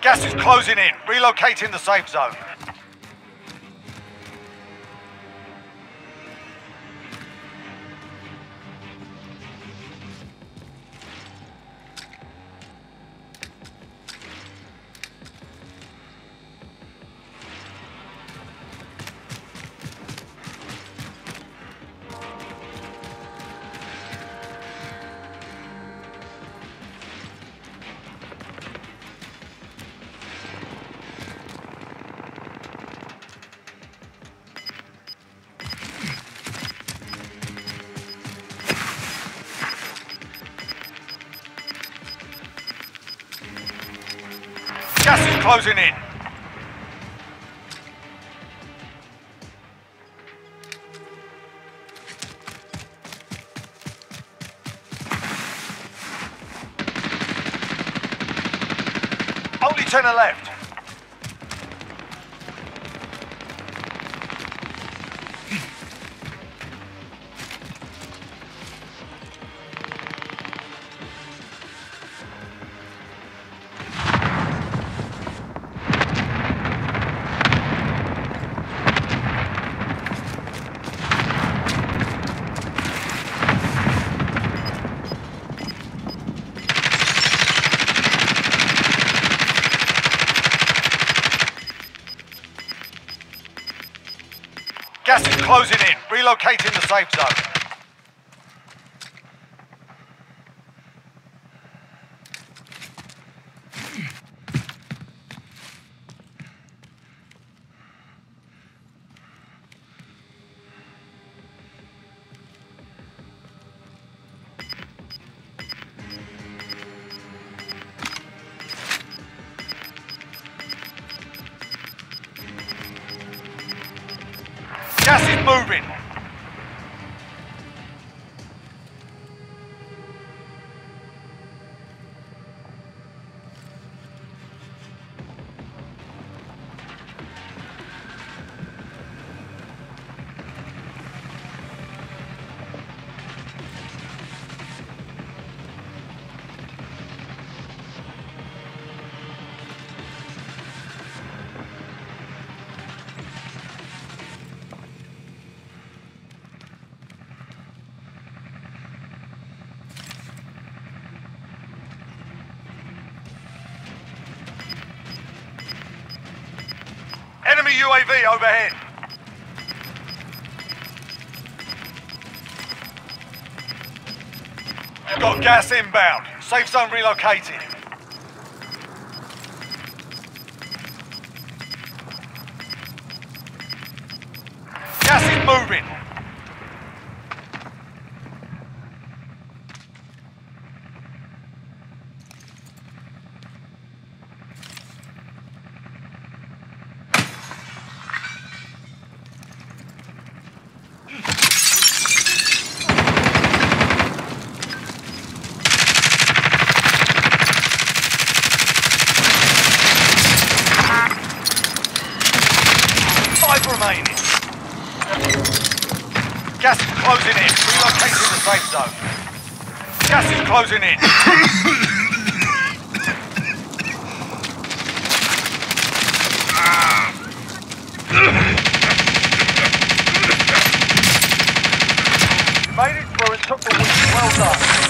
Gas is closing in. Relocating the safe zone. Gas is closing in. Only 10 are left. Gas is closing in. Relocating the safe zone. Gas is moving. Enemy UAV overhead. Got gas inbound. Safe zone relocated. Gas is moving. Remaining. Gas is closing in. Relocating the safe zone. Gas is closing in. You made it through and took the win. Well done.